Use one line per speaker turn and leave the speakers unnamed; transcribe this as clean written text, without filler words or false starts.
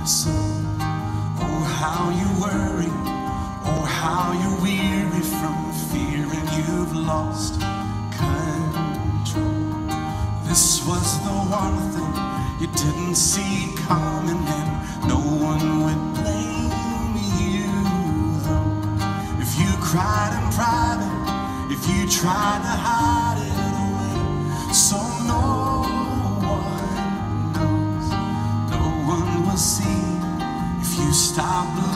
So, oh how you worry, oh how you're weary from fear and you've lost control. This was the one thing you didn't see coming, and no one would blame you though. If you cried in private, if you tried to hide it away, so no one knows, no one will see if you stop believing.